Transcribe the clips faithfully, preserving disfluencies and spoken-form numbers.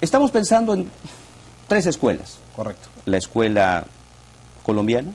Estamos pensando en tres escuelas. Correcto. La escuela colombiana,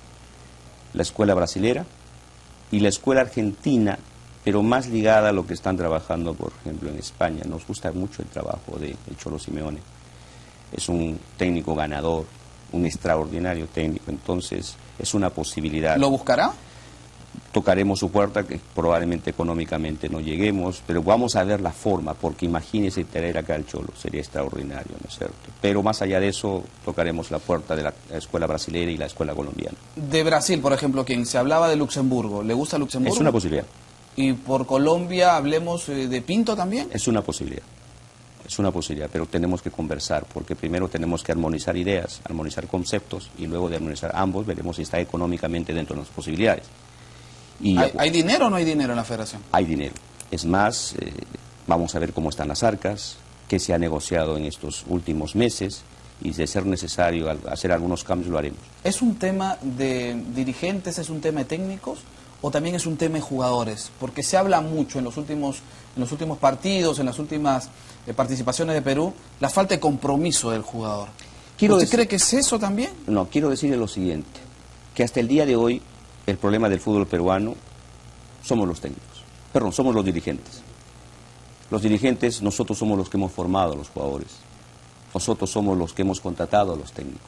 la escuela brasilera y la escuela argentina, pero más ligada a lo que están trabajando, por ejemplo, en España. Nos gusta mucho el trabajo de el Cholo Simeone. Es un técnico ganador, un extraordinario técnico, entonces es una posibilidad. ¿Lo buscará? Tocaremos su puerta, que probablemente económicamente no lleguemos, pero vamos a ver la forma, porque imagínese tener acá al Cholo, sería extraordinario, ¿no es cierto? Pero más allá de eso, tocaremos la puerta de la escuela brasileña y la escuela colombiana. De Brasil, por ejemplo, quien se hablaba de Luxemburgo, ¿le gusta Luxemburgo? Es una posibilidad. Y por Colombia, hablemos eh, de Pinto también. Es una posibilidad. Es una posibilidad, pero tenemos que conversar, porque primero tenemos que armonizar ideas, armonizar conceptos, y luego de armonizar ambos, veremos si está económicamente dentro de las posibilidades. Y ¿Hay, ¿Hay dinero o no hay dinero en la federación? Hay dinero. Es más, eh, vamos a ver cómo están las arcas, qué se ha negociado en estos últimos meses, y de ser necesario hacer algunos cambios, lo haremos. ¿Es un tema de dirigentes, es un tema de técnicos, o también es un tema de jugadores? Porque se habla mucho en los últimos, en los últimos partidos, en las últimas eh, participaciones de Perú, la falta de compromiso del jugador. Quiero ¿Usted decir, cree que es eso también? No, quiero decirle lo siguiente, que hasta el día de hoy el problema del fútbol peruano somos los técnicos, perdón, somos los dirigentes. Los dirigentes, nosotros somos los que hemos formado a los jugadores, nosotros somos los que hemos contratado a los técnicos.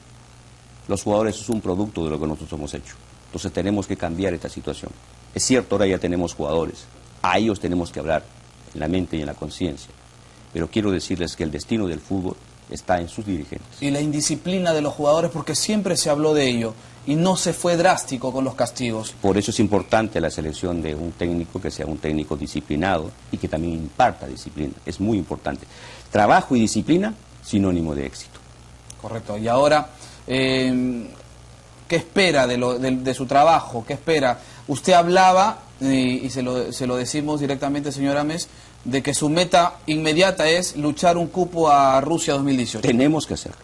Los jugadores es un producto de lo que nosotros hemos hecho, entonces tenemos que cambiar esta situación. Es cierto, ahora ya tenemos jugadores, a ellos tenemos que hablar en la mente y en la conciencia, pero quiero decirles que el destino del fútbol está en sus dirigentes. Y la indisciplina de los jugadores, porque siempre se habló de ello y no se fue drástico con los castigos. Por eso es importante la selección de un técnico que sea un técnico disciplinado y que también imparta disciplina. Es muy importante. Trabajo y disciplina, sinónimo de éxito. Correcto. Y ahora, eh, ¿qué espera de, lo, de, de su trabajo? ¿Qué espera? Usted hablaba, y, y se, lo, se lo decimos directamente, señor Ames, de que su meta inmediata es luchar un cupo a Rusia dos mil dieciocho. Tenemos que hacerlo.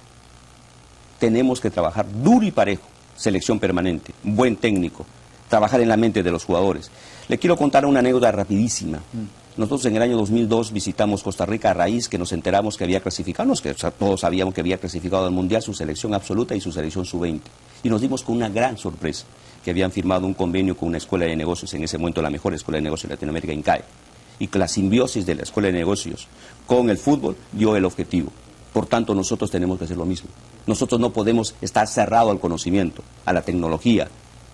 Tenemos que trabajar duro y parejo. Selección permanente, buen técnico, trabajar en la mente de los jugadores. Le quiero contar una anécdota rapidísima. Mm. Nosotros en el año dos mil dos visitamos Costa Rica a raíz que nos enteramos que había clasificado, que o sea, todos sabíamos que había clasificado al Mundial su selección absoluta y su selección sub veinte. Y nos dimos con una gran sorpresa, que habían firmado un convenio con una escuela de negocios, en ese momento la mejor escuela de negocios de Latinoamérica, INCAE. Y que la simbiosis de la escuela de negocios con el fútbol dio el objetivo. Por tanto, nosotros tenemos que hacer lo mismo. Nosotros no podemos estar cerrados al conocimiento, a la tecnología,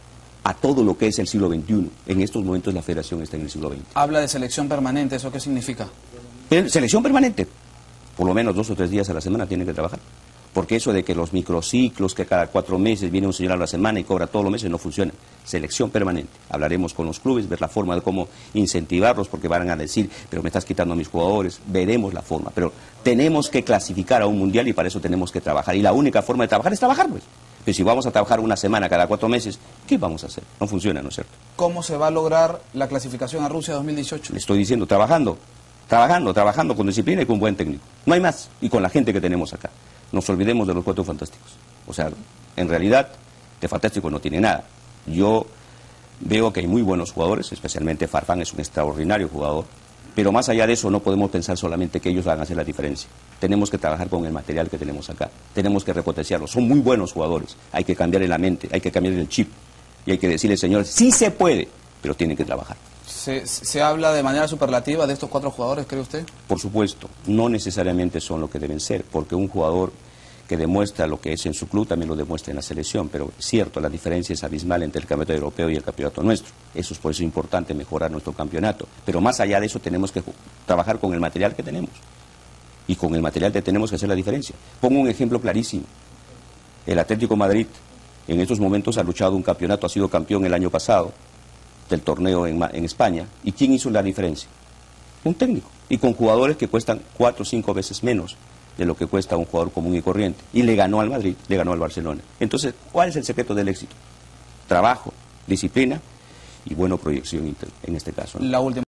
a todo lo que es el siglo veintiuno. En estos momentos la federación está en el siglo veinte. Habla de selección permanente, ¿eso qué significa? Selección permanente. Por lo menos dos o tres días a la semana tienen que trabajar. Porque eso de que los microciclos, que cada cuatro meses viene un señor a la semana y cobra todos los meses, no funciona. Selección permanente. Hablaremos con los clubes, ver la forma de cómo incentivarlos, porque van a decir, pero me estás quitando a mis jugadores. Veremos la forma. Pero tenemos que clasificar a un mundial y para eso tenemos que trabajar. Y la única forma de trabajar es trabajar, pues. Pero si vamos a trabajar una semana cada cuatro meses, ¿qué vamos a hacer? No funciona, ¿no es cierto? ¿Cómo se va a lograr la clasificación a Rusia dos mil dieciocho? Le estoy diciendo, trabajando. Trabajando, trabajando con disciplina y con buen técnico. No hay más. Y con la gente que tenemos acá. Nos olvidemos de los Cuatro Fantásticos. O sea, en realidad, de fantástico no tiene nada. Yo veo que hay muy buenos jugadores, especialmente Farfán es un extraordinario jugador, pero más allá de eso no podemos pensar solamente que ellos van a hacer la diferencia. Tenemos que trabajar con el material que tenemos acá. Tenemos que repotenciarlos. Son muy buenos jugadores. Hay que cambiar la mente, hay que cambiar el chip. Y hay que decirles, señores, sí se puede, pero tienen que trabajar. ¿Se, ¿Se habla de manera superlativa de estos cuatro jugadores, cree usted? Por supuesto, no necesariamente son lo que deben ser, porque un jugador que demuestra lo que es en su club también lo demuestra en la selección, pero es cierto, la diferencia es abismal entre el campeonato europeo y el campeonato nuestro. Eso es por eso importante mejorar nuestro campeonato, pero más allá de eso tenemos que trabajar con el material que tenemos, y con el material que tenemos que hacer la diferencia. Pongo un ejemplo clarísimo, el Atlético de Madrid en estos momentos ha luchado un campeonato, ha sido campeón el año pasado, del torneo en, en España. ¿Y quién hizo la diferencia? Un técnico. Y con jugadores que cuestan cuatro o cinco veces menos de lo que cuesta un jugador común y corriente. Y le ganó al Madrid, le ganó al Barcelona. Entonces, ¿cuál es el secreto del éxito? Trabajo, disciplina y buena proyección en este caso, ¿no? La última.